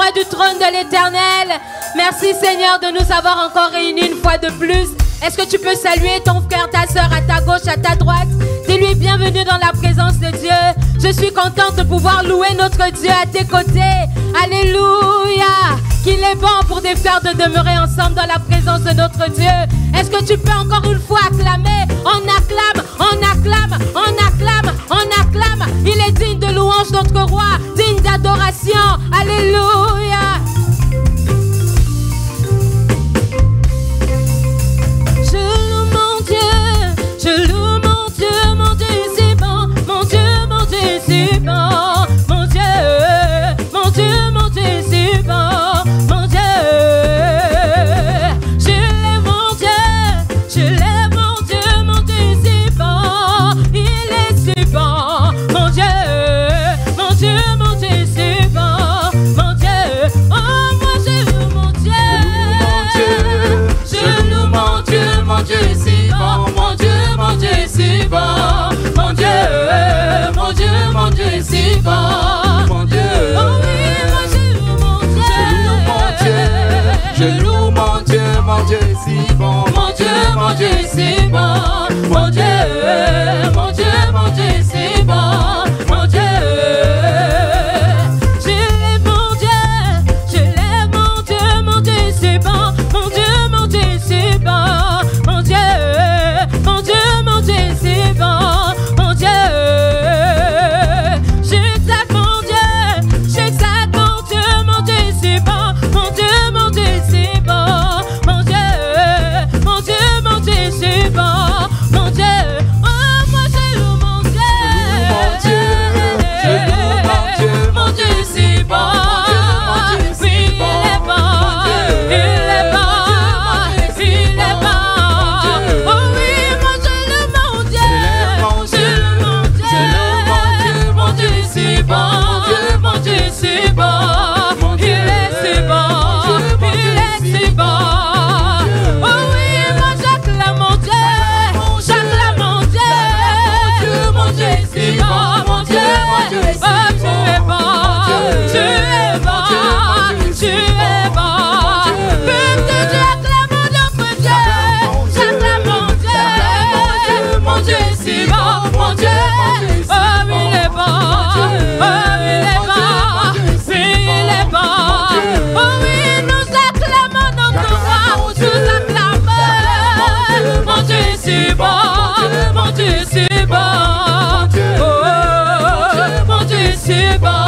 auprès du trône de l'Éternel. Merci Seigneur de nous avoir encore réunis une fois de plus. Est-ce que tu peux saluer ton frère, ta soeur à ta gauche, à ta droite? Dis-lui bienvenue dans la présence de Dieu. Je suis contente de pouvoir louer notre Dieu à tes côtés. Alléluia. Qu'il est bon pour des frères de demeurer ensemble dans la présence de notre Dieu. Est-ce que tu peux encore une fois acclamer? On acclame, on acclame, on acclame, on acclame. Il est digne de louange, notre roi, digne d'adoration. Alléluia. Je loue mon Dieu, je loue mon Dieu, mon Dieu c'est bon, mon Dieu c'est bon, mon Dieu, mon Dieu, mon Dieu c'est bon, mon Dieu. Je lève mon Dieu, je lève mon Dieu, mon Dieu c'est bon, il est si bon, mon Dieu, mon Dieu, mon Dieu c'est bon, mon Dieu. Oh moi je loue mon Dieu, je loue mon Dieu, mon Dieu c'est bon, mon Dieu, mon Dieu c'est bon, mon Dieu, mon Dieu, mon Dieu c'est bon, mon Dieu. Oh oui, moi je loue mon Dieu, je loue mon Dieu, mon Dieu c'est bon, mon Dieu, mon Dieu c'est bon, mon Dieu, mon Dieu, mon Dieu c'est bon, mon Dieu. Je lève mon Dieu, je lève mon Dieu, mon Dieu c'est bon, mon Dieu, mon Dieu c'est bon, mon Dieu, mon Dieu, mon Dieu c'est bon, mon Dieu. J'exalte mon Dieu, j'exalte mon Dieu, mon Dieu c'est bon, mon Dieu, mon Dieu c'est bon, mon Dieu, mon Dieu, mon Dieu c'est bon, mon Dieu. Oh moi je loue mon Dieu, je loue mon Dieu, mon Dieu c'est bon, oui il est bon, il est bon, il est bon. Oh oui moi je loue mon Dieu, je loue mon Dieu, mon Dieu c'est bon, mon Dieu c'est bon, il est si bon, il est si bon. Oh oui moi j'acclame mon Dieu, j'acclame mon Dieu, mon Dieu c'est bon, mon Dieu, oh tu es bon, tu es bon, tu es bon. Peuple Dieu acclame notre Dieu, j'acclame mon Dieu, mon Dieu c'est bon, mon Dieu, oh il est bon, oh il est bon, il est bon. Oh oui nous acclamons notre roi, nous acclamons, mon Dieu c'est bon, mon Dieu c'est bon, oh mon Dieu c'est bon.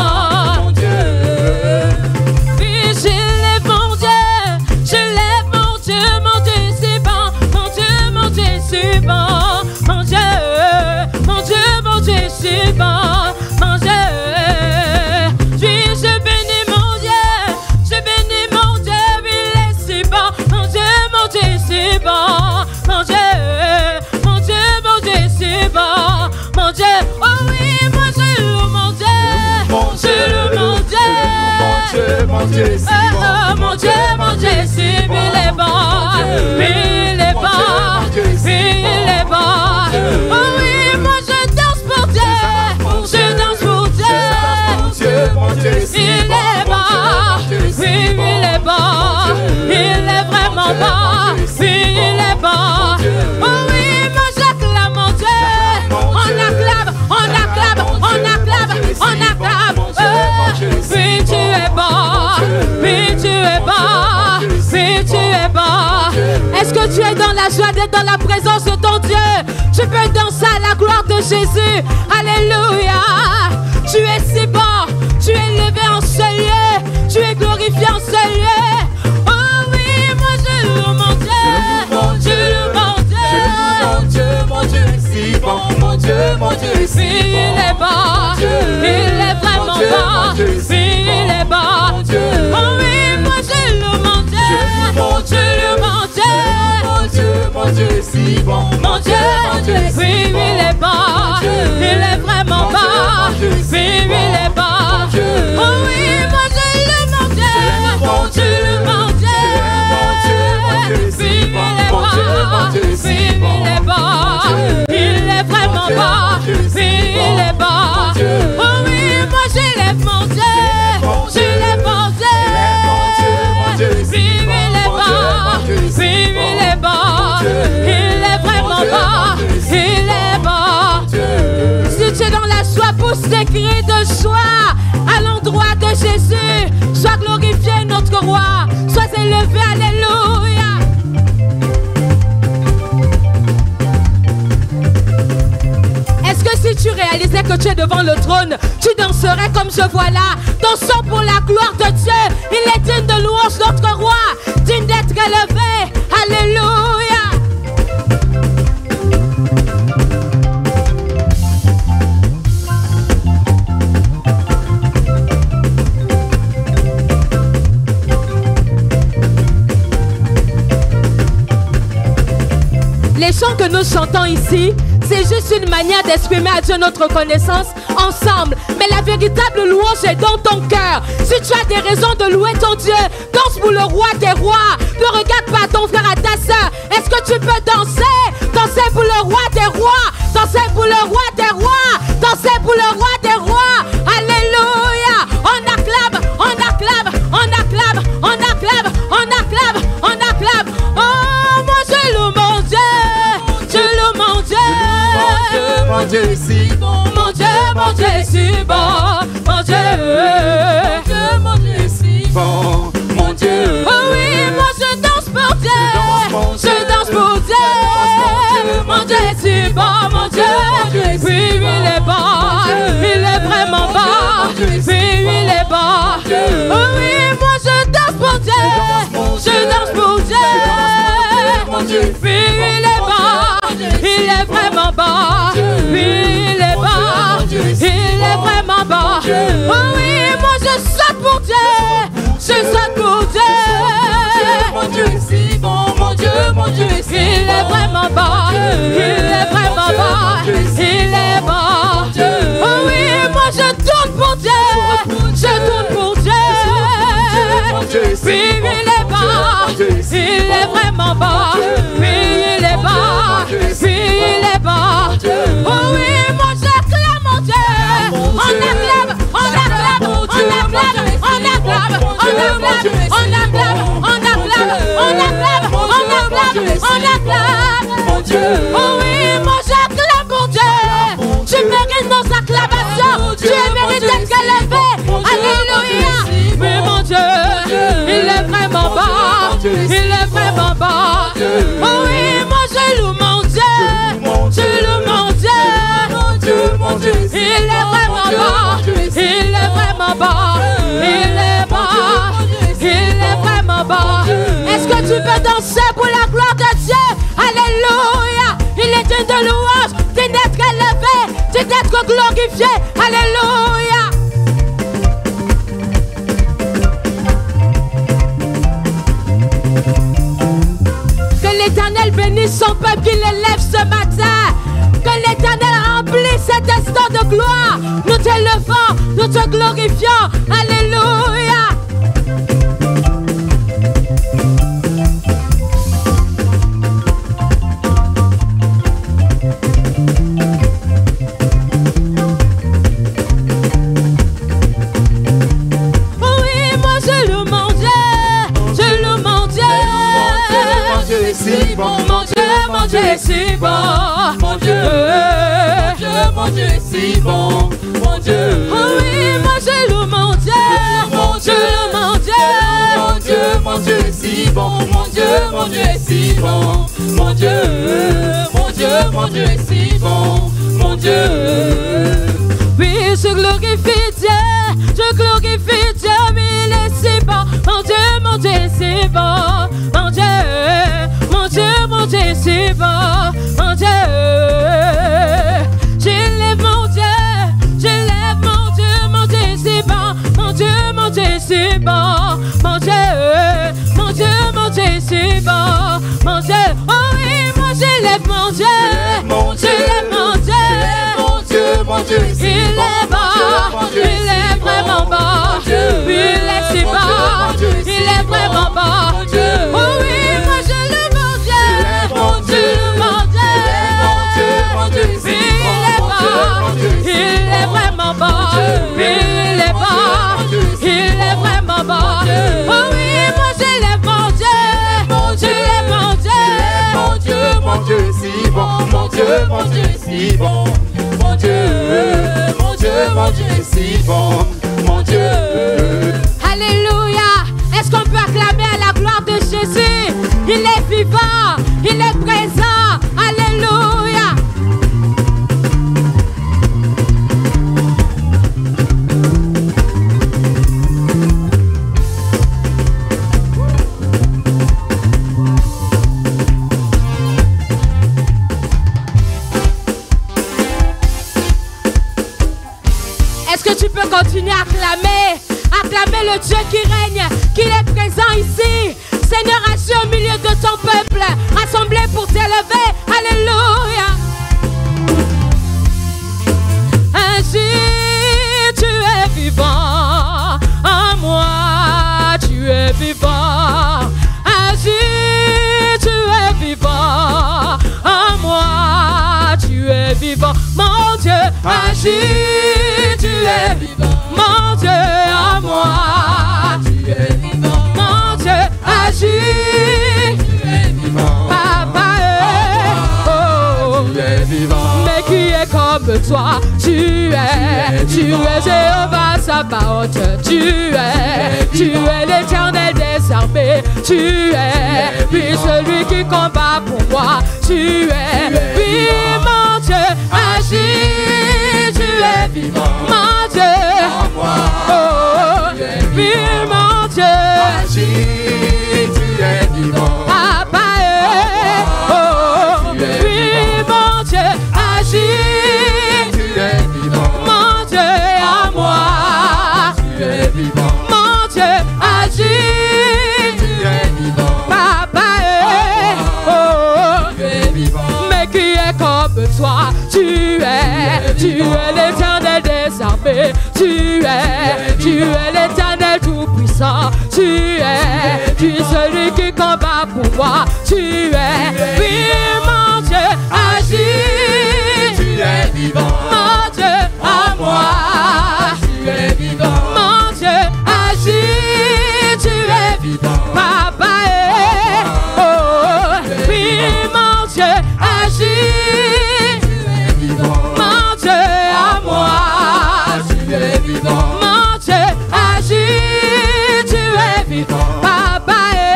Oui je lève mon Dieu, je lève mon Dieu, mon Dieu c'est bon, mon Dieu, mon Dieu c'est bon, mon Dieu, mon Dieu, mon Dieu c'est bon, mon Dieu. Oui je bénis mon Dieu, je bénis mon Dieu, il est si bon, mon Dieu c'est bon, mon Dieu, mon Dieu, mon Dieu c'est bon, mon Dieu. Oh oui moi je loue mon Dieu, je loue mon Dieu, mon Dieu c'est bon, mon Dieu, mon Dieu c'est bon, il est bon, il est bon, il est bon. Oh oui moi je danse pour Dieu, je danse pour Dieu, mon Dieu c'est il est bon, oui il est bon, il est vraiment bon, oui il est bon. Oh oui moi j'acclame mon Dieu, on acclame, on acclame, on acclame, on acclame. Oui tu es bon, oui tu es bon, oui tu es bon. Est-ce que tu es dans la joie d'être dans la présence de ton Dieu? Tu peux danser à la gloire de Jésus. Alléluia. Tu es si bon, tu es élevé en ce lieu, tu es glorifié en ce lieu. Oh oui, moi je loue mon Dieu, je loue mon Dieu, mon Dieu c'est bon, mon Dieu c'est bon. Oui, il est bon, il est vraiment bon, oui, il est bon. Oh oui, moi je loue mon Dieu, je loue mon Dieu, mon Dieu c'est bon, mon Dieu, oui, il est bon, il est vraiment bon, oui, il est bon. Oh oui, moi je loue mon Dieu, je loue mon Dieu, oui, il est bon, oui, il est bon, il est vraiment bon, oui, il est bon. Oh oui, moi j'élève mon Dieu. cris de joie à l'endroit de Jésus. Sois glorifié notre roi, sois élevé, alléluia. Est-ce que si tu réalisais que tu es devant le trône, tu danserais comme je vois là? Dansons pour la gloire de Dieu. Il est digne de louange, notre roi, digne d'être élevé. Alléluia. Les chants que nous chantons ici, c'est juste une manière d'exprimer à Dieu notre reconnaissance ensemble. Mais la véritable louange est dans ton cœur. Si tu as des raisons de louer ton Dieu, danse pour le roi des rois. Ne regarde pas ton frère à ta soeur. Est-ce que tu peux danser? Danser pour le roi des rois. Danser pour le roi des rois. Danser pour le roi des rois. Alléluia. On acclame, on acclame, on acclame, on acclame, on acclame, on acclame. Oh, moi je loue mon Dieu. Je loue mon Dieu. Mon Dieu est si bon. Mon Dieu est si bon. Mon Dieu est si bon. Mon Dieu. Oh oui, moi je danse pour Dieu. Je danse pour Dieu. Mon Dieu est si bon. Mon Dieu. Oui, il est bon. Il est vraiment bon. Oui, il est bon. Oh oui, moi je danse pour Dieu. Je danse pour Dieu. Oui, il est bon. Il est vraiment bon. Oui, il est bon. Il est vraiment bon. Oh oui, moi je saute pour Dieu. Je saute pour Dieu. Mon Dieu est si bon. Mon Dieu est si bon. Il est vraiment bon. Il est vraiment bon. Il est bon. Oh oui, moi je tourne pour Dieu. Je tourne pour Dieu. Oui, il est bon. Il est vraiment bon. Oui, il est bon. Oui, il est bon. Oh oui, moi j'acclame mon Dieu. On acclame, on acclame, on acclame, on acclame, on acclame, on acclame, on acclame, on acclame, on acclame, on acclame. Mon Dieu. Oh oui, moi j'acclame mon Dieu. Tu mérites nos acclamations. Tu mérites d'être élevé. Alléluia. Mais mon Dieu, il est vraiment bon. Il est vraiment bon. Oh oui, moi je loue mon Dieu. Je loue mon Dieu. Il est vraiment bon. Il est vraiment bon. Il est bon. Il est vraiment bon. Est-ce que tu peux danser pour la gloire de Dieu? Alléluia. Il est digne de louange, digne d'être élevé, digne d'être glorifié. Alléluia. Que l'Éternel bénisse son peuple qui l'élève ce matin. Que l'Éternel remplisse cet instant de gloire. Nous t'élevons, nous te glorifions. Alléluia. Mon Dieu est si bon. Mon Dieu est si bon. Mon Dieu. Oh oui, moi je loue mon Dieu. Je loue mon Dieu. Mon Dieu est si bon. Mon Dieu est si bon. Mon Dieu est si bon. Mon Dieu. Oui, je glorifie Dieu. Je glorifie Dieu. Oui, il est si bon. Mon Dieu est si bon. Mon Dieu est si bon. Mon Dieu. J'élève mon Dieu. J'élève mon Dieu. Mon Dieu est si bon. Mon Dieu est si bon. Mon Dieu est si bon. Mon Dieu. Oh oui, moi j'élève mon Dieu. J'élève mon Dieu. Mon Dieu est si il est bon. Il est vraiment bon. Il est si bon. Il est vraiment bon. Oh oui, moi je loue mon Dieu. Je loue mon Dieu. Il est bon. Il est vraiment bon. Il est bon. Il est vraiment bon. Oh oui, moi j'élève mon Dieu. J'élève mon Dieu. Mon Dieu est si bon. Mon Dieu est si bon. Mon Dieu Dieu est si bon, mon Dieu. Alléluia. Est-ce qu'on peut acclamer à la gloire de Jésus? Il est vivant, il est présent. Alléluia. Est-ce que tu peux continuer à acclamer? Acclamer le Dieu qui règne, qu'il est présent ici. Seigneur, agis au milieu de ton peuple, rassemblé pour t'élever. Alléluia. Agis, tu es vivant. En moi, tu es vivant. Agis, tu es vivant. En moi, tu es vivant. Mon Dieu, agis, tu es vivant. Mon Dieu, en moi, tu es vivant. Mon Dieu, agis, tu es vivant. Papa, Tu es vivant. mais qui est comme toi? Tu es Jéhovah Sabaoth. Tu es l'Éternel des armées. Tu es, puis celui qui combat pour moi. Tu es, oui, mon Dieu, agis, tu es vivant. Mon Dieu, oh, oui, mon Dieu, Agis, tu es vivant. Papa, oh, oui, mon Dieu, agis, Tu es vivant. mon Dieu, à moi, Tu es vivant. mon Dieu, agis, Tu es vivant. Papa, oh, Tu es vivant. mais qui est comme toi? Tu es l'Éternel des armées. Tu es l'Éternel tout-puissant. Tu es celui qui combat pour moi. Tu es, oui, mon Dieu, agis. Tu es vivant. Mon Dieu, à moi. Tu es vivant. Mon Dieu, agis. Tu es Vivant. Papa, oh, oui, mon Dieu, agis. Tu es vivant. Mon Dieu, à moi. Tu es vivant. Mon Dieu, agis. Tu es vivant. Papa,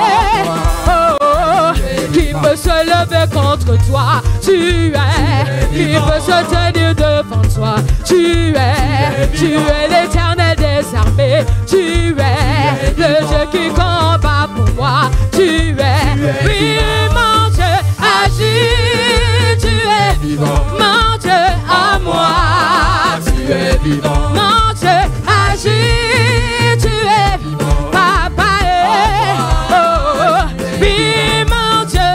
oh, qui peut se lever contre toi? Tu es, qui peut se tenir devant toi? Tu es l'Éternel des armées. Tu es le Dieu qui combat pour moi. Tu es, oui, mon Dieu, agis. Tu es Vivant. mon Dieu, à moi. Tu es vivant. Mon Dieu, agis. Tu es Papa, oh, oui, mon Dieu,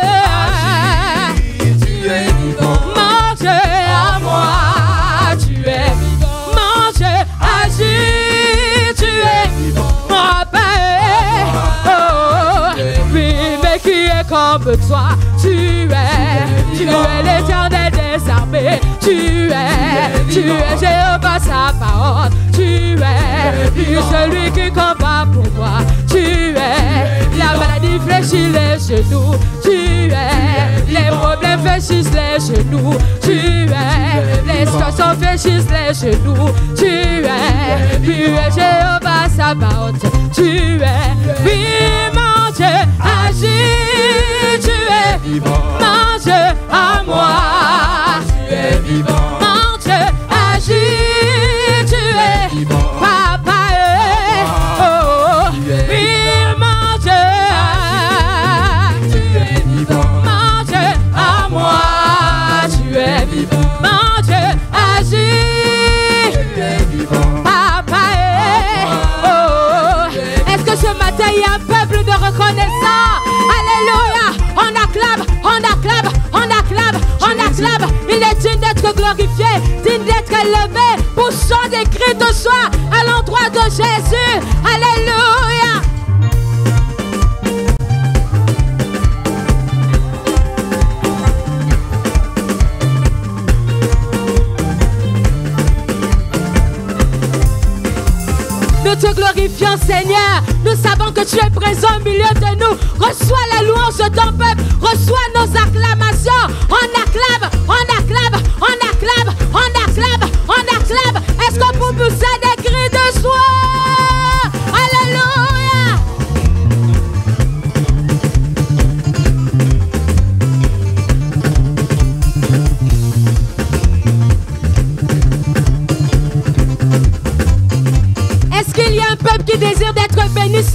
Tu es vivant. mon Dieu, à moi, tu es mon Dieu, agis, tu es Papa, oh, oui, mais qui est comme toi? Tu es l'Éternel des armées. Tu es Jéhovah Sabaoth. Tu es celui qui combat pour moi. Tu es la maladie fléchit les genoux. Tu es les problèmes fléchissent les genoux. Tu es les situations fléchissent les genoux. Tu es Jéhovah Sabaoth. Tu es, oui, mon Dieu, agis. Tu es mon Dieu, à moi. Tu es vivant. Mon Dieu, agis, tu es Papa, oh, oui, mon Dieu, Tu es vivant. mon Dieu, à moi, tu es mon Dieu, agis, Tu es vivant. Papa, oh, est-ce que ce matin il y a un peuple de reconnaissants? Alléluia, on acclame, on acclame, on acclame, on acclame. Il est digne d'être glorifié, digne d'être élevé. Poussons des cris de joie à l'endroit de Jésus. Alléluia. Nous te glorifions, Seigneur. Nous savons que tu es présent au milieu de nous. Reçois la louange de ton peuple. Reçois nos acclamations. On acclame, on acclame, on acclame, on acclame, on acclame. Est-ce qu'on peut pousser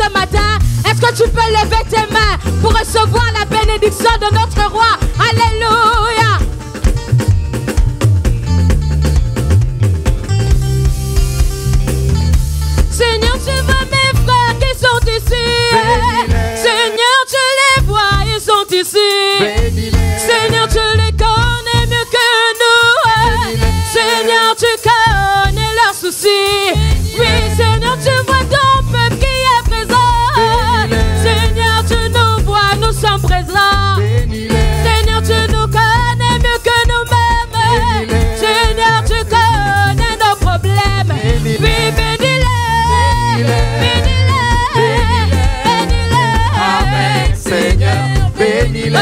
ce matin? Est-ce que tu peux lever tes mains pour recevoir la bénédiction de notre roi? Alléluia. Seigneur, tu vois mes frères qui sont ici. Seigneur, tu les vois, ils sont ici. Seigneur, tu les connais mieux que nous. Seigneur, tu connais leurs soucis. Oui, Seigneur, tu vois ton peuple qui est présent. Seigneur, tu nous vois, nous sommes présents. Seigneur, tu nous connais mieux que nous-mêmes. Seigneur, tu connais nos problèmes. Oui, bénis-les, bénis-les, Amen, Seigneur, bénis-les.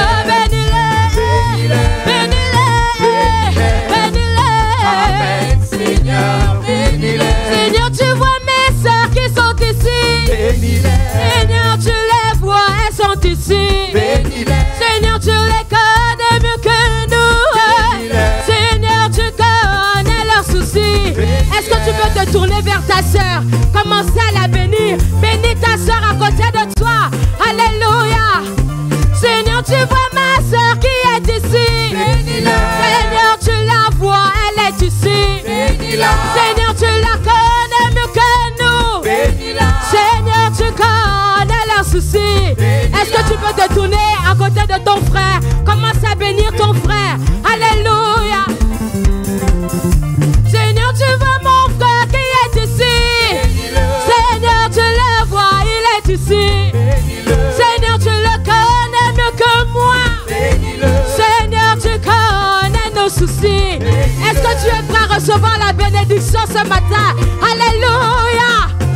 Seigneur, tu vois mes sœurs qui sont ici. Seigneur, tu les vois, elles sont ici. Seigneur, tu les connais mieux que nous. Seigneur, tu connais leurs soucis. Est-ce que tu peux te tourner vers ta sœur? Commencer à la bénir. Bénis ta sœur à côté de toi. Alléluia. Seigneur, tu vois ma sœur qui est ici. Seigneur, tu la vois, elle est ici. Seigneur, tu la connais mieux que nous. Seigneur, tu connais leurs soucis. Est-ce que tu peux te tourner à côté de ton frère? Commence à bénir ton frère. Alléluia. Seigneur, tu vois mon frère qui est ici. Seigneur, tu le vois, il est ici. Seigneur, tu le connais mieux que moi. Seigneur, tu connais nos soucis. Est-ce que tu es prêt à recevoir la bénédiction ce matin? Alléluia.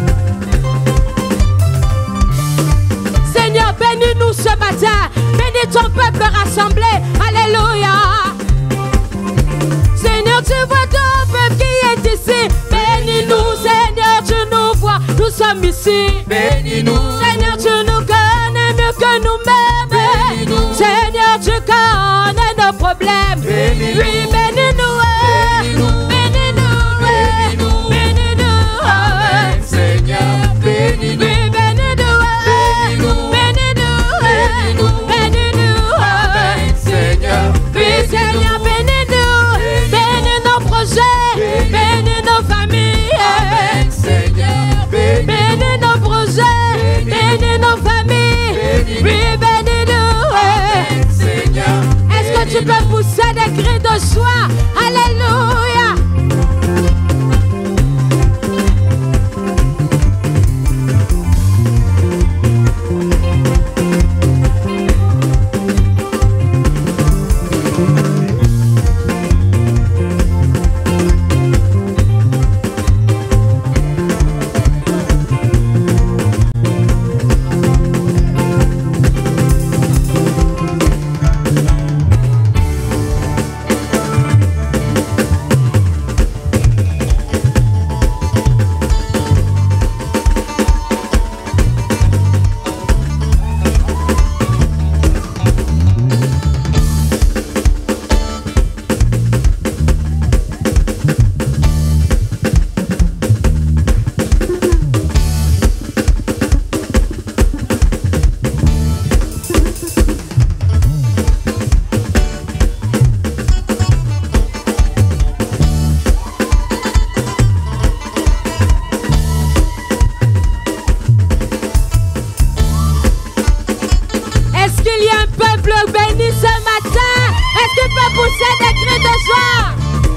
Seigneur, bénis-nous ce matin. Bénis ton peuple rassemblé. Alléluia. Seigneur, tu vois ton peuple qui est ici. Bénis-nous, Seigneur, tu nous vois. Nous sommes ici. Bénis-nous. Seigneur, tu nous connais mieux que nous-mêmes. Seigneur, tu connais nos problèmes. Oui, bénis-nous. Bénis-nous. Bénis-nous. Amen, Seigneur, bénis-nous. Oui, bénis-nous. Bénis-nous. Bénis-nous. Amen, Seigneur, Oui, Seigneur, bénis-nous. Bénis nos projets. Bénis nos familles. Amen, Seigneur, Bénis nos projets. Bénis nos familles. Oui, bénis-nous. Amen, Seigneur. Est-ce que tu peux pousser des cris de joie? Alléluia. pousser des cris de joie.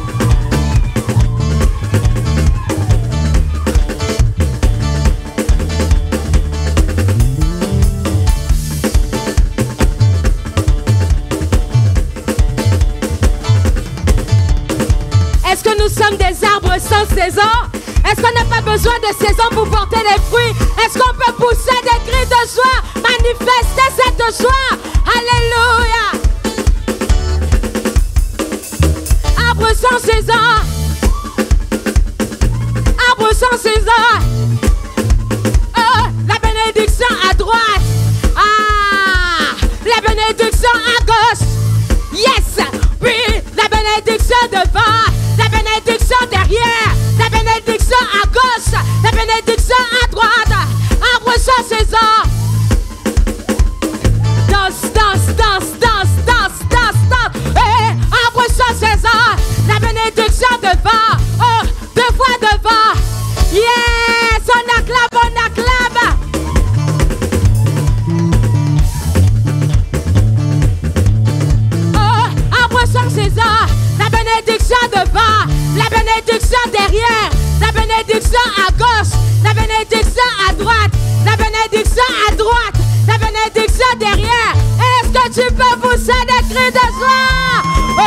Est-ce que nous sommes des arbres sans saison? Est-ce qu'on n'a pas besoin de saison pour porter les fruits? Est-ce qu'on peut pousser des cris de joie? Manifester cette joie. Alléluia. Arbre sans saison. Arbre sans saison. Oh, la bénédiction à droite. Ah, la bénédiction à gauche. Yes. Oui, la bénédiction devant. La bénédiction derrière. La bénédiction à gauche. La bénédiction à droite. Arbre sans saison. César. Danse, danse, danse, danse, danse, danse, danse. Et après ça, César, la bénédiction devant. Oh, 2 fois devant. Yes, on acclame, on acclame. Oh, après ça, César, la bénédiction devant, la bénédiction derrière, la bénédiction à gauche, la bénédiction à droite, la bénédiction à droite, la bénédiction derrière. Est-ce que tu peux pousser des cris de joie?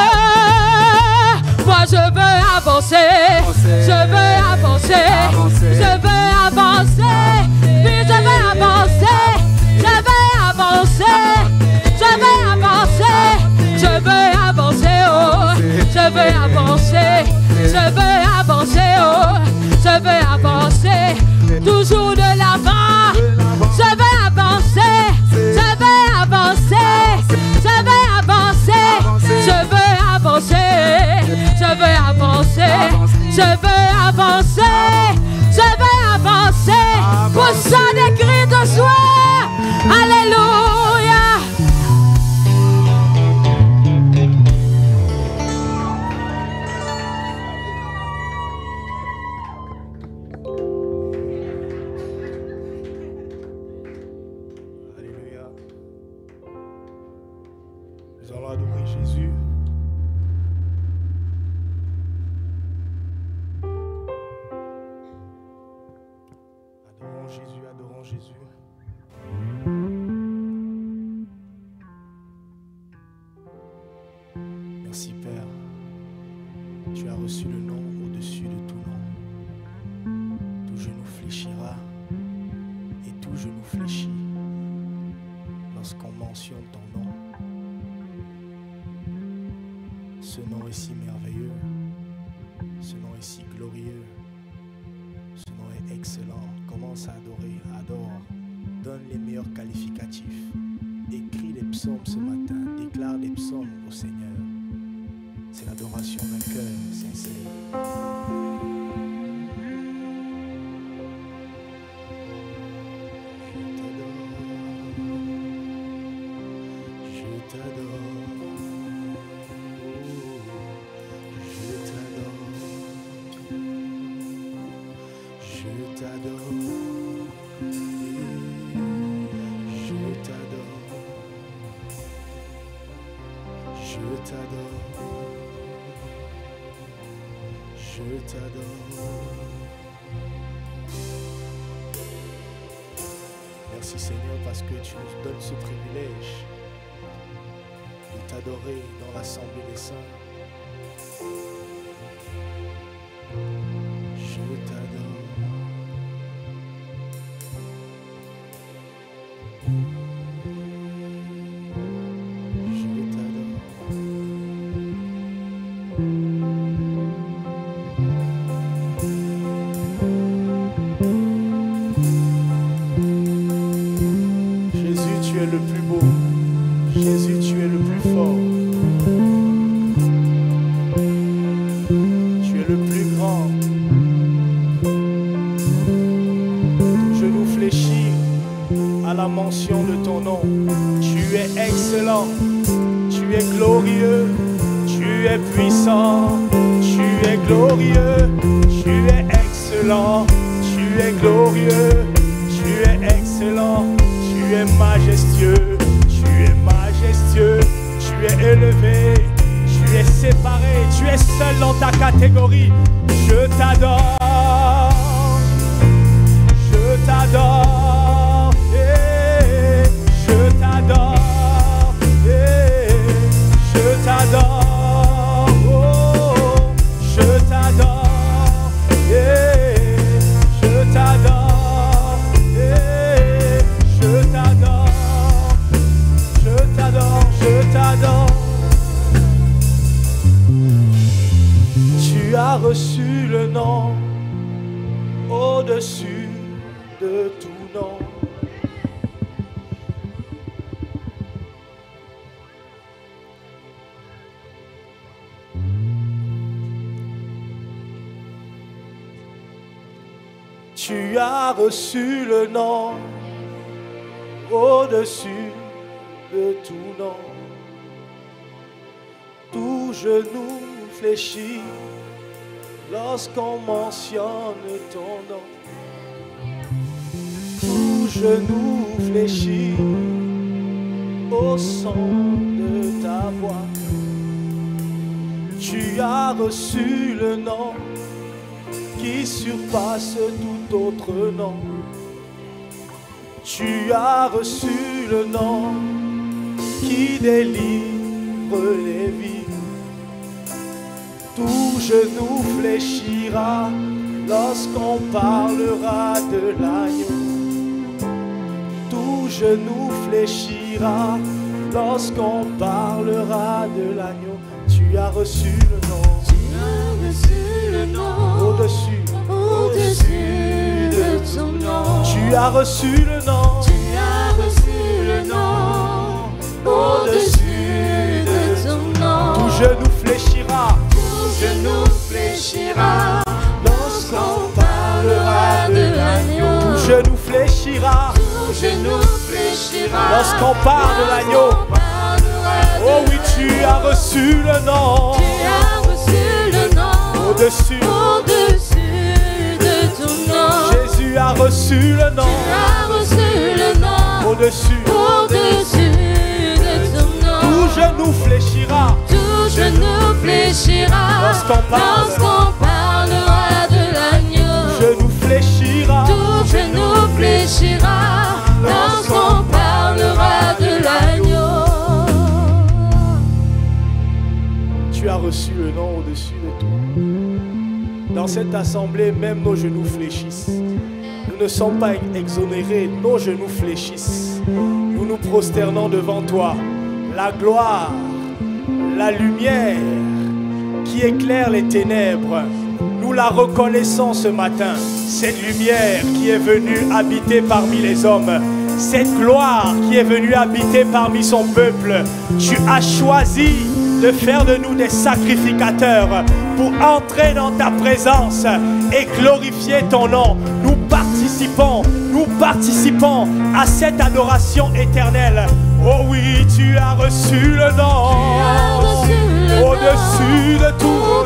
Oh, moi je veux avancer, je veux avancer, je veux avancer, puis je veux avancer, je veux avancer, je veux avancer, je veux avancer, oh, je veux avancer, je veux avancer, oh, je veux avancer, toujours de l'avant, je veux avancer, je veux avancer, je veux avancer, je veux avancer, je veux avancer, je veux avancer, je veux avancer, poussant des cris de joie, alléluia. Nous allons adorer Jésus. Adorons Jésus, adorons Jésus. Merci Père. Tu as reçu le nom au-dessus de tout nom. Tout genou fléchira et tout genou fléchit lorsqu'on mentionne ton nom. Ce nom est si merveilleux, ce nom est si glorieux, ce nom est excellent. Commence à adorer, adore, donne les meilleurs qualificatifs. Écris les psaumes ce matin, déclare les psaumes au Seigneur. C'est l'adoration d'un cœur sincère. Je t'adore. Je t'adore. Merci Seigneur parce que tu nous donnes ce privilège de t'adorer dans l'assemblée des saints. Je t'adore. Tu as reçu le nom au-dessus de tout nom. Tout genou fléchit lorsqu'on mentionne ton nom. Tout genou fléchit au son de ta voix. Tu as reçu le nom qui surpasse tout autre nom. Tu as reçu le nom qui délivre les vies. Tout genou fléchira lorsqu'on parlera de l'agneau. Tout genou fléchira lorsqu'on parlera de l'agneau. Tu as reçu le nom. Tu as reçu le nom. Au-dessus de ton nom. Tu as reçu le nom. Tu as reçu le nom. Au-dessus de ton nom. Tout genou fléchira. Tout genou fléchira lorsqu'on parlera de l'agneau. Tout genou fléchira. Tout genou fléchira lorsqu'on parle de l'agneau. Oh oui, tu as reçu le nom. Tu as reçu le nom. Au-dessus de ton nom. Jésus a reçu le nom. Tu as reçu le nom. Au-dessus de ton nom. Tout genou fléchira. Tout genou fléchira lorsqu'on parlera de l'agneau. Tout genou fléchira. Tout genou fléchira lorsqu'on parlera de l'agneau. Tu as reçu le nom au-dessus de tout. Dans cette assemblée, même nos genoux fléchissent. Nous ne sommes pas exonérés, nos genoux fléchissent. Nous nous prosternons devant toi. La gloire, la lumière qui éclaire les ténèbres, nous la reconnaissons ce matin. Cette lumière qui est venue habiter parmi les hommes, cette gloire qui est venue habiter parmi son peuple. Tu as choisi de faire de nous des sacrificateurs pour entrer dans ta présence et glorifier ton nom. Nous participons à cette adoration éternelle. Oh oui, tu as reçu le nom. Au-dessus de tout.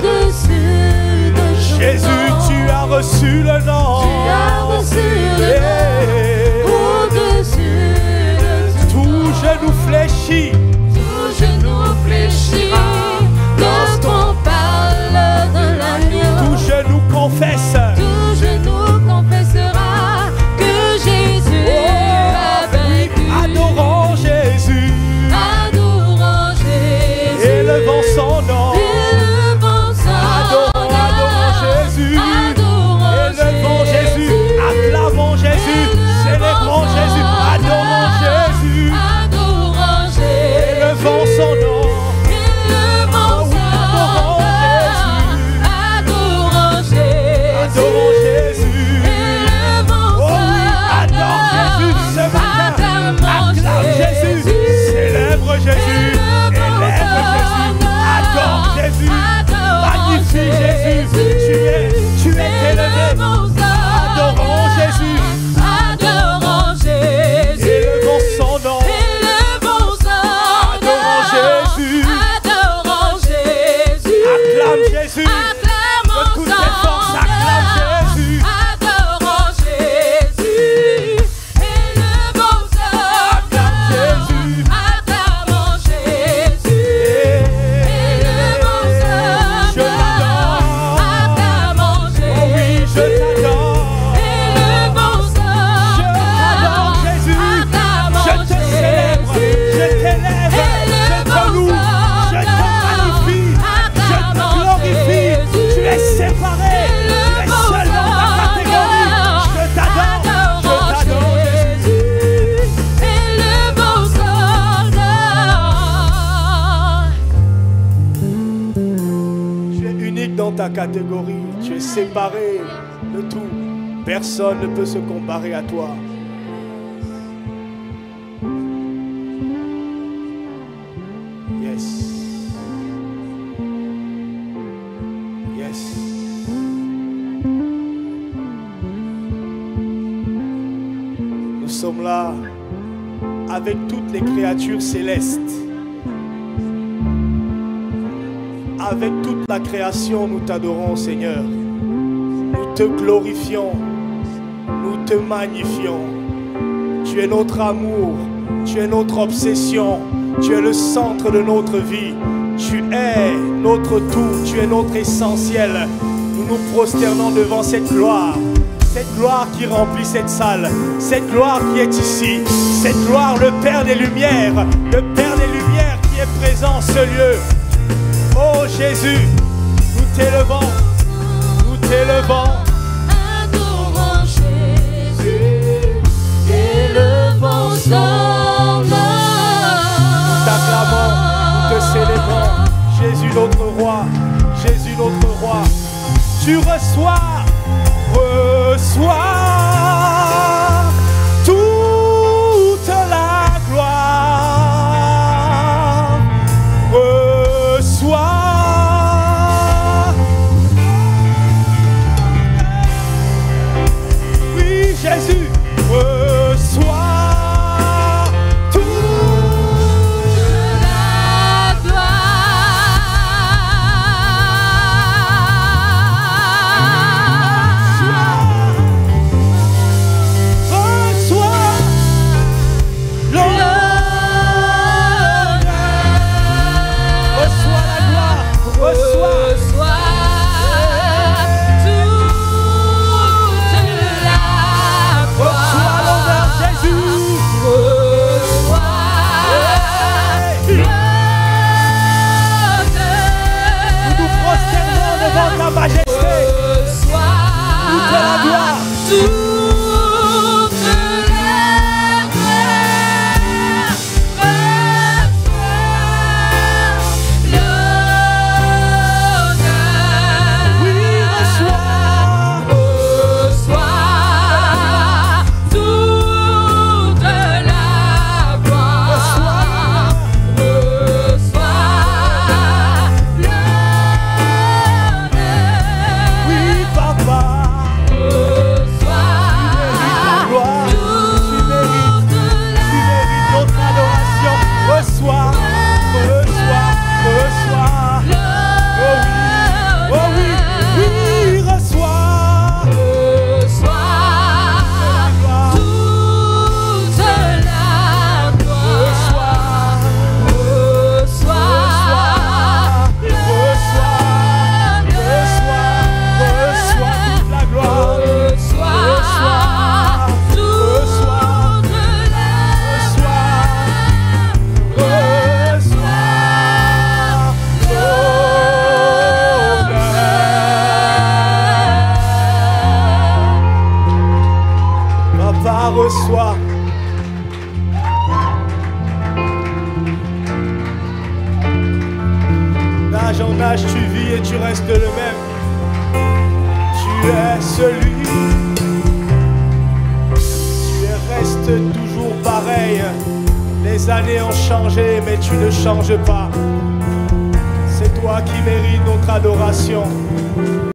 Jésus, tu as reçu le nom. Tu as reçu le nom. Au-dessus de tout. Tout genou fléchit. Tout genou fléchit lorsqu'on parle de l'agneau. Tout genou confesse. Tout genou confessera que Jésus a vaincu. Adorons Jésus. Adorons Jésus. Élevons son nom. Élevons son nom. Adorons Jésus. Adorons Élevons Jésus. Acclamons Jésus. Célébrons Jésus. Adorons Jésus. Adorons Jésus. Élevons son nom. Élevons son nom. Adorons Jésus. Adorons Jésus. Élevons Oh oui, adore Jésus ce matin. Acclame Jésus. Célèbre Jésus. Élève Jésus. Adore Jésus. Magnifie Jésus. Tu es élevé. Adorons Jésus. Adorons Jésus. Élevons son nom. Élevons son nom. Adorons Jésus. Adorons Jésus. Acclame Jésus. Acclamons De toutes tes forces, acclame Jésus. Adorons Jésus. Élevons son Acclame Jésus. Acclamons Jésus. Élevons son Je t'adore. Acclamons Jésus. Oh oui, je t'adore. Élevons son Je t'adore Jésus. Je te célèbre. Je t'élève. Je te loue. Je te magnifie. Je te glorifie. Tu es séparé. Tu es seul dans ta catégorie. Je t'adore. Je t'adore Jésus. Élevons son nom. Tu es unique dans ta catégorie. Tu es séparé de tout. Personne ne peut se comparer à toi. Yes. Yes. Nous sommes là avec toutes les créatures célestes. Avec toute la création, nous t'adorons, Seigneur. Nous te glorifions. Nous te magnifions. Tu es notre amour. Tu es notre obsession. Tu es le centre de notre vie. Tu es notre tout. Tu es notre essentiel. Nous nous prosternons devant cette gloire. Cette gloire qui remplit cette salle. Cette gloire qui est ici. Cette gloire, le Père des Lumières. Le Père des Lumières qui est présent en ce lieu. Oh Jésus, nous t'élevons, nous t'élevons. Adorons Jésus, élevons son nom. T'acclamons, nous te célébrons. Jésus notre roi, Jésus notre roi. Tu reçois toute la gloire. Oui, Jésus, reçois toute La reçois. D'âge en âge, tu vis et tu restes le même. Tu es celui. Tu restes toujours pareil. Les années ont changé, mais tu ne changes pas. C'est toi qui mérites notre adoration.